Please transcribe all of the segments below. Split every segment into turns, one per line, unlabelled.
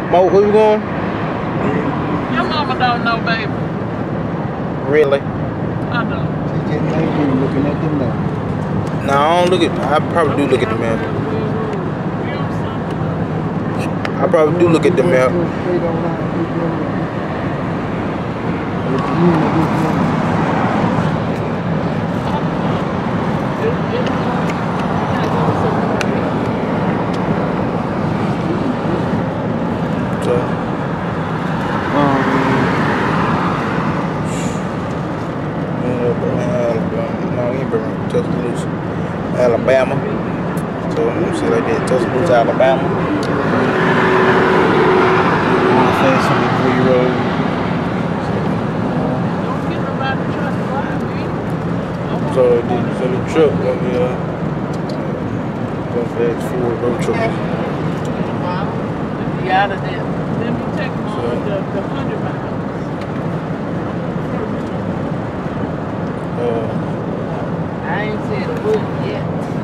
Mo, where you going?
Your mama don't know, baby.
Really?
I know.
She just ain't been looking at the map.
No, I don't look at. I probably do look at the map. I probably do look at the map. So, no, he ain't Birmingham, Tuscaloosa, Alabama. So let me see like that, Tuscaloosa, Alabama.
Say something before you roll.
Don't get nobody trying to drive me.
So the truck gonna be going fast forward road truck.
Be out of there. Let me take them on the 100 miles. I ain't said a word yet.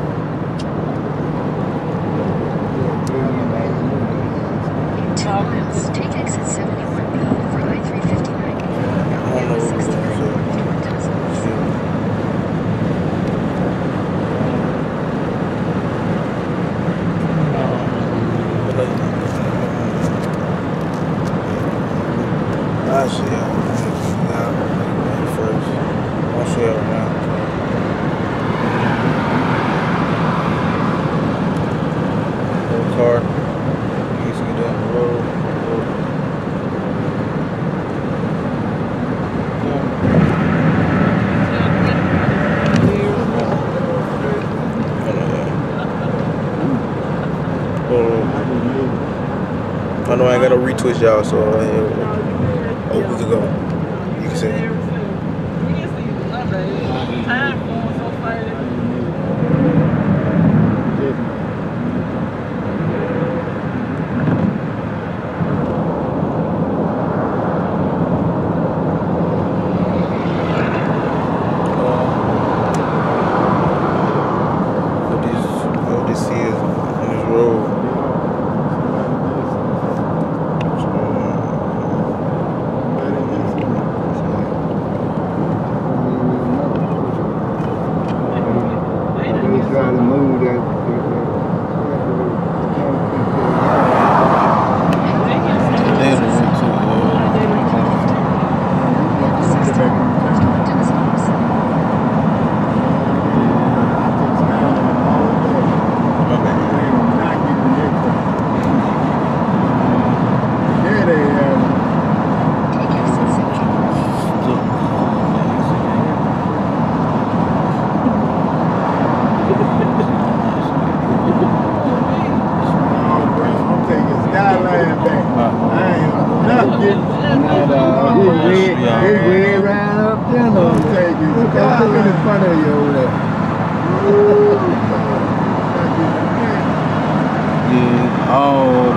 Talkers, take exit 71B for I-359. Highway 63 toward Tuscaloosa.
I see how first. I'll see how now. Car needs to get down the road. I know I ain't got to retwist y'all, so a week ago. You can say.
Time going so fast.
What this is on this road.
Try to move that. Way right up there, no. Take it. I'm in front of you over there. Yeah. Oh,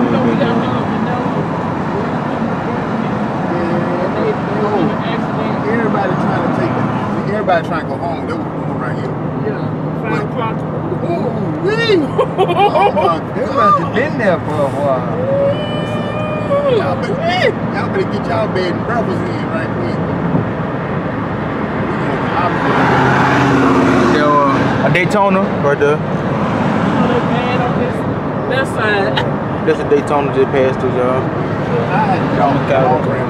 everybody trying to take it. Everybody trying to go home. They were going right here.
Yeah. 5 o'clock.
Ooh, wee! Everybody's been there for a while. Y'all better get y'all bed and breakfast in right quick.
A Daytona right there.
They bad on this side.
That's a Daytona just passed through y'all.
I had y'all go through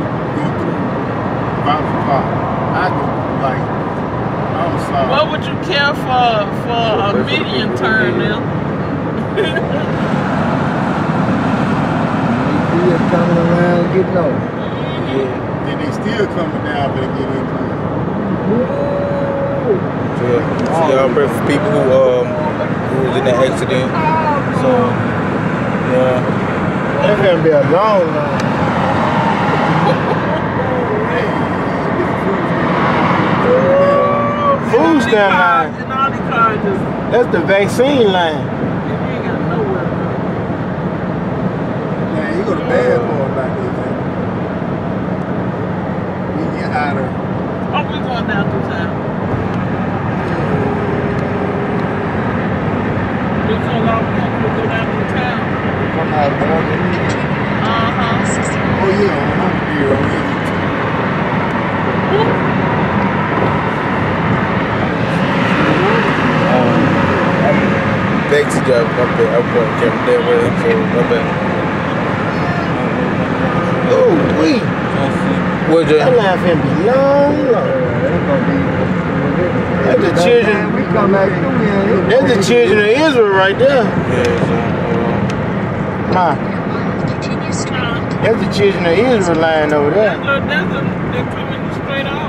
5 o'clock. I go like, I'm sorry.
What would you care for a median turn now?
Still coming around getting over.
Yeah.
Then they still coming down but they get into it.
So y'all pray for people who was in that accident. So yeah.
That's gonna be a long line. Food stamp line.
And all these cars just,
That's the vaccine line.
you ain't got nowhere to go.
Man, you go to bed for like this. We get hotter.
Oh, we going down through town. We so long, we go down through town.
Come out of
I put kept that way, so my bad.
Oh, wait.
What, Jay?
That line finna be long. That's the children. We come back through here. That's the children of Israel right there. Ma. That's the children of Israel lying over there.
They're coming straight off.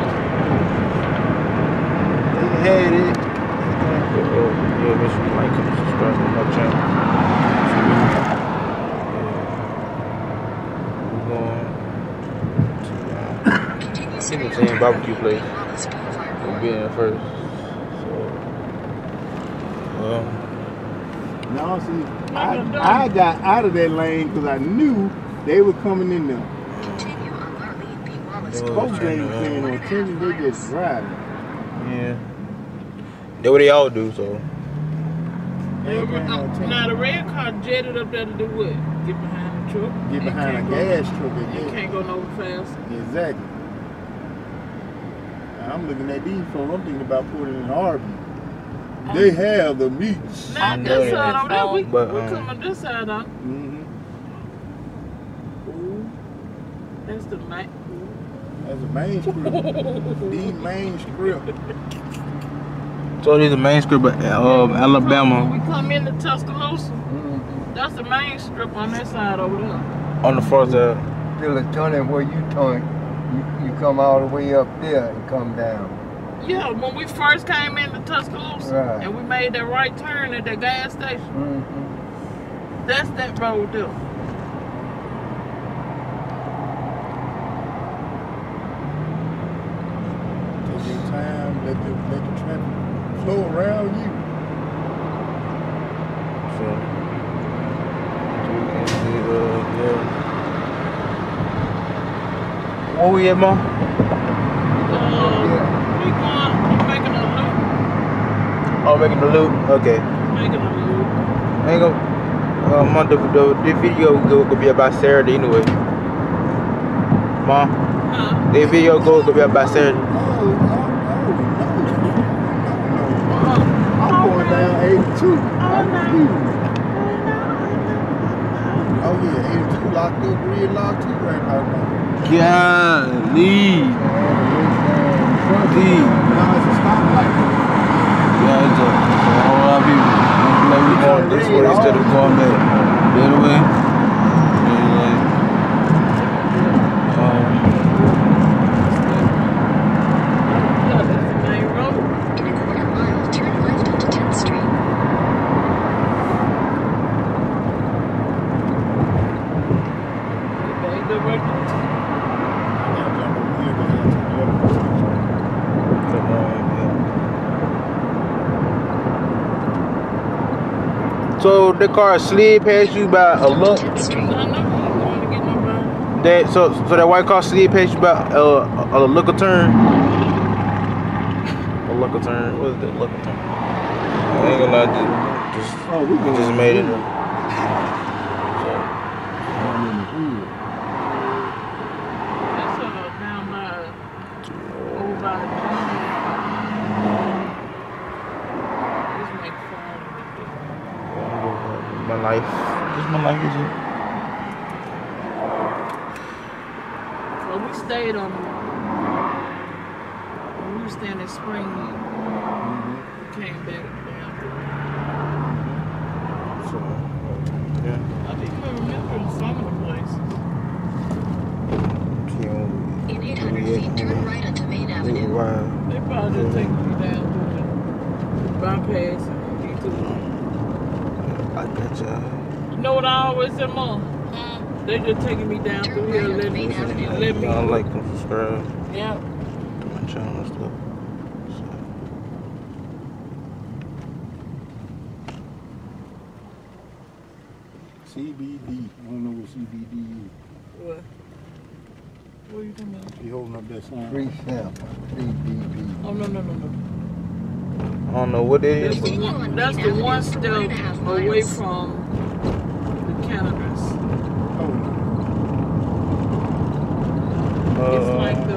They had it.
Yeah, make sure you like and subscribe to my channel. We're going to the barbecue place. We'll be in first. So,
No, see, I got out of that lane because I knew they were coming in there. Folks ain't paying no attention, they just driving.
yeah. That's what they all do, so.
Now the red car jetted up there to do what? Get behind the truck.
Get behind a gas truck.
You can't go no fast.
Exactly. I'm looking at these folks, I'm thinking about putting in Harvey. They have the meat.
Now this side over there, we
But,
come on this side on. Ooh, that's the main.
That's the main strip. The main strip.
So this is the main strip of Alabama.
When we come into Tuscaloosa, that's the main strip on that side over there.
On the far side.
Still a tunnel where you turn, you come all the way up there and come down.
Yeah, when we first came into Tuscaloosa,
Right.
and we made that right turn at that gas station, that's that road there.
Take your time, let the traffic flow around you.
So, yeah. Where we at, Mom?
We going, making a loop.
Oh, making the loop? Okay.
Making a loop.
I ain't gonna. The video will be about Saturday anyway. Mom, the video go be about Saturday.
I'm going down 82. Oh yeah, 82 locked up, red locked too right now.
Golly.
Now it's a stoplight.
Yeah, it's a whole lot of people. Like we going this way instead of going back the other way. So the car slid past you by a look. That so that white car slid past you by a look of turn. A look of turn. What is that look of turn? I ain't gonna lie, just made it. My life. Just my life is it.
Well, we stayed on when we were staying in Springville. We came back down.
So, yeah.
I think I remember some of the places.
In 800 feet, turn right onto Main Avenue.
They probably just take me down through the bypass and detour.
I got you.
You know what I always say, Mom? They just taking me down through here and let me.
Y'all like and subscribe
Yeah.
to my channel and stuff.
CBD. I don't know what CBD is.
What? What are you talking about?
You holding up that sign?
Free sample, CBD.
Oh, no.
I don't know what it is.
That's the one step away from the cannabis. It's like the.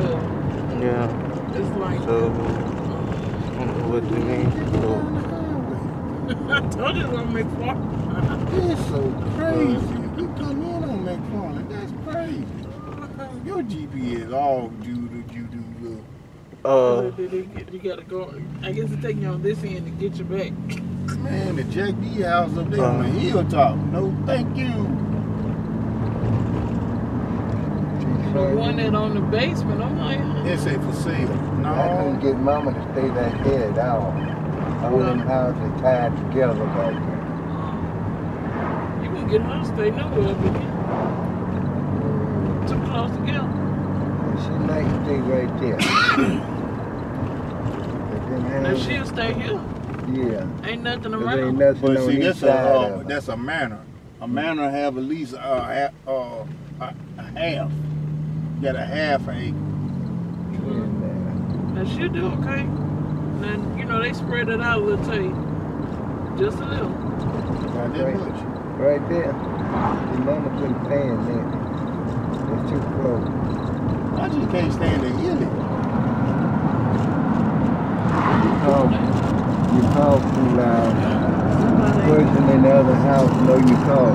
Yeah.
It's like.
So, I don't know what it means. So,
I told you it's on McFarland.
It's so crazy. We come in on McFarland. That's crazy. Your GPS all due.
You gotta go. I guess it's taking you on this end to get you back.
Man, the Jack D house up there on the hilltop. No, thank you.
The one that on the basement, I'm like,
They say for sale.
I couldn't
No.
get mama to stay back there at all. All them houses tied together back there.
you can get her to stay nowhere but here. Too close together.
And she might stay right there. But them
Now
houses,
she'll stay here.
yeah.
Ain't nothing
There ain't
around.
nothing
But
on
see,
each side of it.
that's a manor. A manor have at least a half. Got a half acre.
Now she'll do okay. Now, you know, they spread it out a little too. Just a little.
Not that
Right.
much.
Right there. Your mama couldn't stand that. It's too close.
I just can't stand the hilly.
You talk too loud. The person in the other house know you call.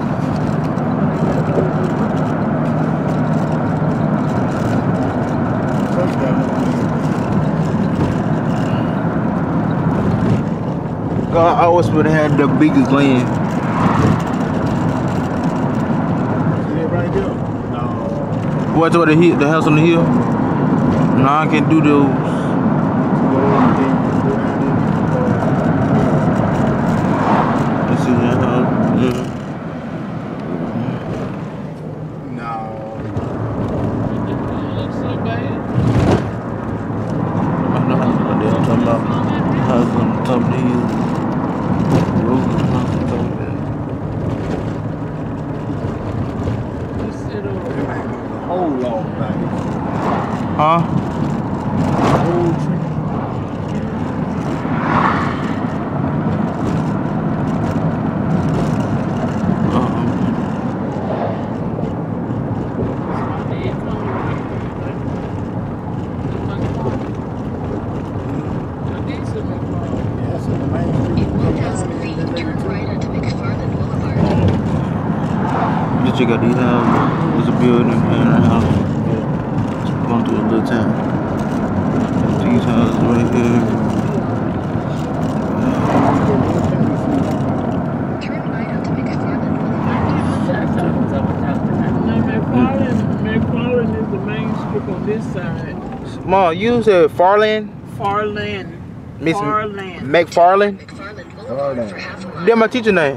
God, I always would have had the biggest land.
See that right there? No.
What's over the house on the hill? No, I can't do those. Let's see that house. Yeah.
No.
It looks so bad.
I know how they're talking about house on the top of the hill. Roof on the house on top of the hill.
Just sit over.
It ain't the whole long thing.
Huh?
Whole tree. Yes, in the main street.
In 1,000 feet, turn right onto McFarland Boulevard.
Just check out these houses. There's a building and a house. Just going through a little town. These houses right here.
Turn right onto McFarland Boulevard.
McFarland is the main strip on this side.
Mom, you said Farland?
Farland.
Miss
Farland.
McFarland?
McFarland Boulevard for half a mile.
That's my teacher name.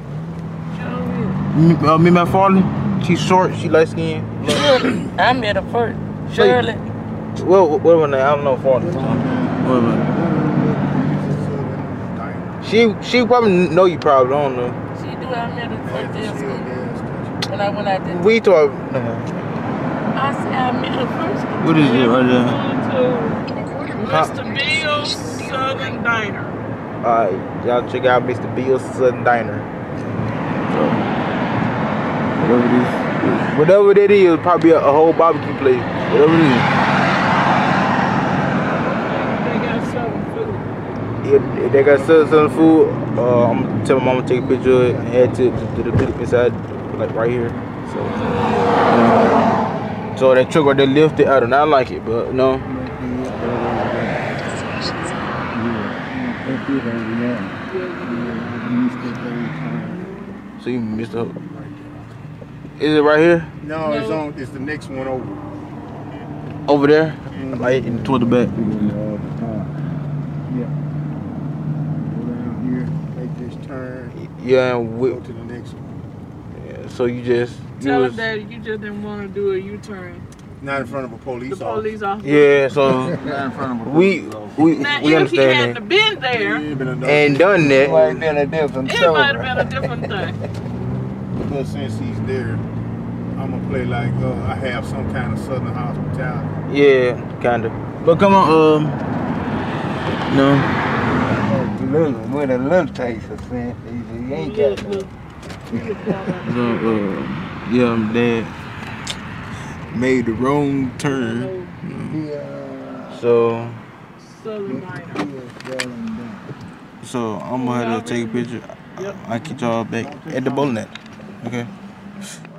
Me McFarland. She's short. She light skinned.
I met her first. Shirley.
What her name? I don't know Farland. What her name? She probably know you probably. I don't know.
She do. I met her first day of school. When I went out there.
We talk.
I said I met her first.
What is it right there?
In a quarter mile.
Mr. Bill's Southern Diner.
Alright, y'all check out Mr. Bill's Southern Diner. Whatever that is, probably a whole barbecue place. Whatever it is.
They got Southern food.
If they got Southern food, I'm gonna tell my mama to take a picture of it and add to the clip inside, like right here. So that truck right there lifted, I do not like it, but no. So you missed the. Is it right here?
No, it's on. It's the next one over.
Over there? Like toward the back.
Yeah. Go down here, make this turn,
Yeah, and
go to the next one.
yeah, so you just.
Tell them that you just didn't want to do a U-turn.
Not in front of a police
The
officer.
police officer.
Yeah, so
Not in front of a
we
Now, if he
understand
hadn't
that.
been there,
And done
It might
that.
have been a different
it
story.
might have been a different thing.
Because since he's there, I'm gonna play like I have some kind of southern hospitality.
Yeah, kinda. But come on, no.
With a little taste of sense, he ain't got no.
So, yeah, I'm dead. Made the wrong turn.
Yeah.
So
Southern Diner.
So I'm gonna have to take a picture.
Yep.
I'll catch y'all back at the bowling alley. Okay.